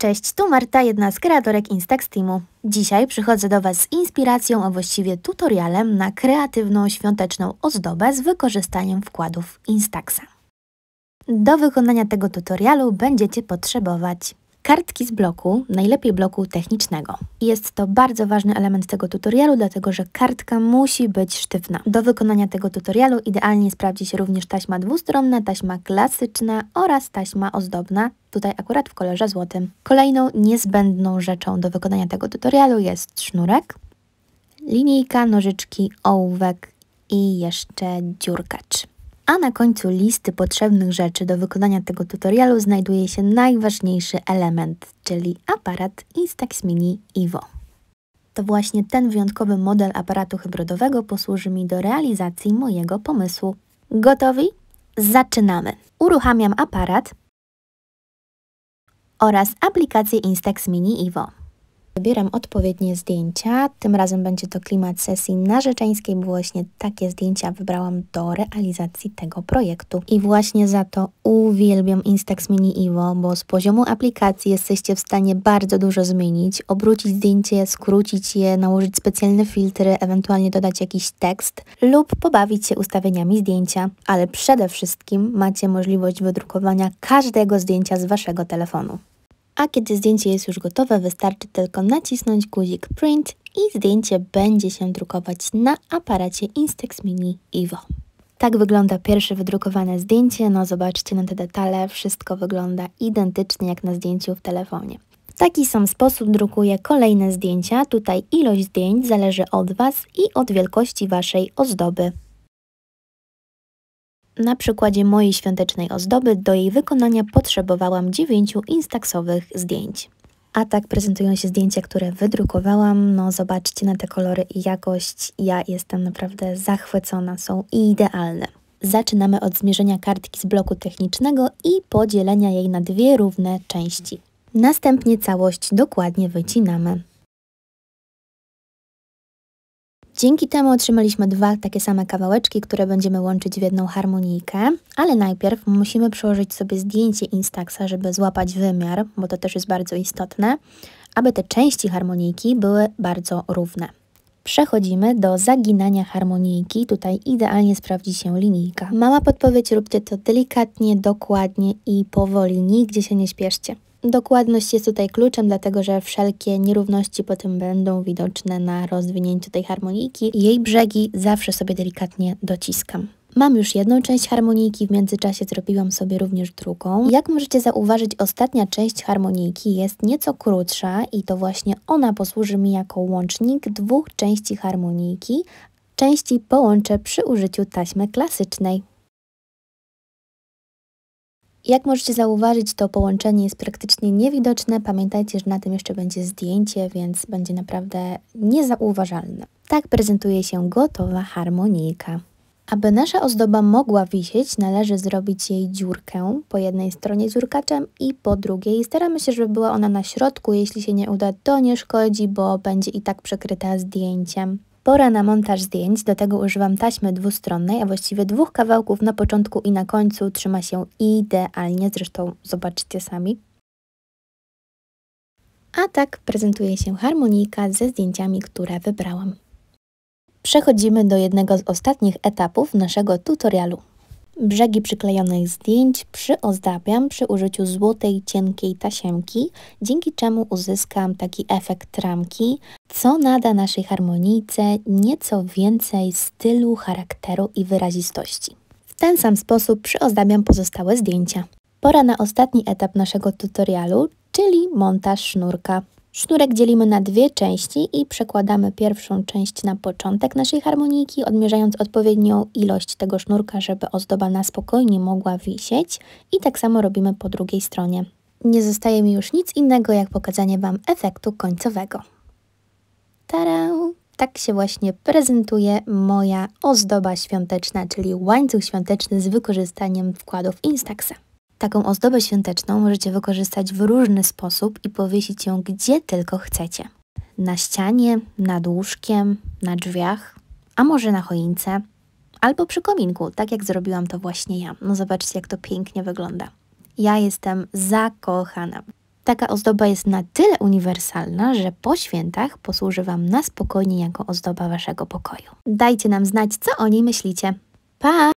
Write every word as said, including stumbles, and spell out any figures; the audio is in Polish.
Cześć, tu Marta, jedna z kreatorek Instax Teamu. Dzisiaj przychodzę do Was z inspiracją, a właściwie tutorialem na kreatywną świąteczną ozdobę z wykorzystaniem wkładów Instaxa. Do wykonania tego tutorialu będziecie potrzebować kartki z bloku, najlepiej bloku technicznego. Jest to bardzo ważny element tego tutorialu, dlatego że kartka musi być sztywna. Do wykonania tego tutorialu idealnie sprawdzi się również taśma dwustronna, taśma klasyczna oraz taśma ozdobna, tutaj akurat w kolorze złotym. Kolejną niezbędną rzeczą do wykonania tego tutorialu jest sznurek, linijka, nożyczki, ołówek i jeszcze dziurkacz. A na końcu listy potrzebnych rzeczy do wykonania tego tutorialu znajduje się najważniejszy element, czyli aparat Instax Mini Evo. To właśnie ten wyjątkowy model aparatu hybrydowego posłuży mi do realizacji mojego pomysłu. Gotowi? Zaczynamy! Uruchamiam aparat oraz aplikację Instax Mini Evo. Wybieram odpowiednie zdjęcia, tym razem będzie to klimat sesji narzeczeńskiej, bo właśnie takie zdjęcia wybrałam do realizacji tego projektu. I właśnie za to uwielbiam Instax Mini Evo, bo z poziomu aplikacji jesteście w stanie bardzo dużo zmienić, obrócić zdjęcie, skrócić je, nałożyć specjalne filtry, ewentualnie dodać jakiś tekst lub pobawić się ustawieniami zdjęcia, ale przede wszystkim macie możliwość wydrukowania każdego zdjęcia z Waszego telefonu. A kiedy zdjęcie jest już gotowe, wystarczy tylko nacisnąć guzik Print i zdjęcie będzie się drukować na aparacie Instax Mini Evo. Tak wygląda pierwsze wydrukowane zdjęcie. No zobaczcie na te detale, wszystko wygląda identycznie jak na zdjęciu w telefonie. W taki sam sposób drukuję kolejne zdjęcia. Tutaj ilość zdjęć zależy od Was i od wielkości Waszej ozdoby. Na przykładzie mojej świątecznej ozdoby do jej wykonania potrzebowałam dziewięciu instaxowych zdjęć. A tak prezentują się zdjęcia, które wydrukowałam. No zobaczcie na te kolory i jakość. Ja jestem naprawdę zachwycona, są idealne. Zaczynamy od zmierzenia kartki z bloku technicznego i podzielenia jej na dwie równe części. Następnie całość dokładnie wycinamy. Dzięki temu otrzymaliśmy dwa takie same kawałeczki, które będziemy łączyć w jedną harmonijkę, ale najpierw musimy przełożyć sobie zdjęcie Instaxa, żeby złapać wymiar, bo to też jest bardzo istotne, aby te części harmonijki były bardzo równe. Przechodzimy do zaginania harmonijki, tutaj idealnie sprawdzi się linijka. Mała podpowiedź, róbcie to delikatnie, dokładnie i powoli, nigdzie się nie śpieszcie. Dokładność jest tutaj kluczem, dlatego że wszelkie nierówności potem będą widoczne na rozwinięciu tej harmonijki. Jej brzegi zawsze sobie delikatnie dociskam. Mam już jedną część harmonijki, w międzyczasie zrobiłam sobie również drugą. Jak możecie zauważyć, ostatnia część harmonijki jest nieco krótsza i to właśnie ona posłuży mi jako łącznik dwóch części harmonijki. Części połączę przy użyciu taśmy klasycznej. Jak możecie zauważyć, to połączenie jest praktycznie niewidoczne. Pamiętajcie, że na tym jeszcze będzie zdjęcie, więc będzie naprawdę niezauważalne. Tak prezentuje się gotowa harmonijka. Aby nasza ozdoba mogła wisieć, należy zrobić jej dziurkę po jednej stronie dziurkaczem i po drugiej. Staramy się, żeby była ona na środku. Jeśli się nie uda, to nie szkodzi, bo będzie i tak przykryta zdjęciem. Pora na montaż zdjęć, do tego używam taśmy dwustronnej, a właściwie dwóch kawałków na początku i na końcu. Trzyma się idealnie, zresztą zobaczcie sami. A tak prezentuje się harmonijka ze zdjęciami, które wybrałam. Przechodzimy do jednego z ostatnich etapów naszego tutorialu. Brzegi przyklejonych zdjęć przyozdabiam przy użyciu złotej, cienkiej tasiemki, dzięki czemu uzyskam taki efekt ramki, co nada naszej harmonijce nieco więcej stylu, charakteru i wyrazistości. W ten sam sposób przyozdabiam pozostałe zdjęcia. Pora na ostatni etap naszego tutorialu, czyli montaż sznurka. Sznurek dzielimy na dwie części i przekładamy pierwszą część na początek naszej harmonijki, odmierzając odpowiednią ilość tego sznurka, żeby ozdoba na spokojnie mogła wisieć, i tak samo robimy po drugiej stronie. Nie zostaje mi już nic innego, jak pokazanie Wam efektu końcowego. Tada! Tak się właśnie prezentuje moja ozdoba świąteczna, czyli łańcuch świąteczny z wykorzystaniem wkładów Instaxa. Taką ozdobę świąteczną możecie wykorzystać w różny sposób i powiesić ją gdzie tylko chcecie. Na ścianie, nad łóżkiem, na drzwiach, a może na choince, albo przy kominku, tak jak zrobiłam to właśnie ja. No zobaczcie, jak to pięknie wygląda. Ja jestem zakochana. Taka ozdoba jest na tyle uniwersalna, że po świętach posłuży Wam na spokojnie jako ozdoba Waszego pokoju. Dajcie nam znać, co o niej myślicie. Pa!